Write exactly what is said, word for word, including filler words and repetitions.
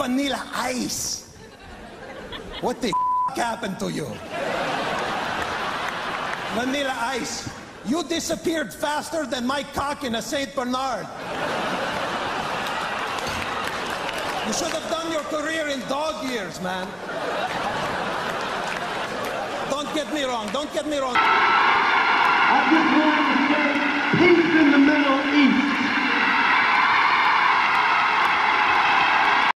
Vanilla Ice. What the happened to you? Vanilla Ice. You disappeared faster than my cock in a Saint Bernard. You should have done your career in dog years, man. Don't get me wrong. Don't get me wrong.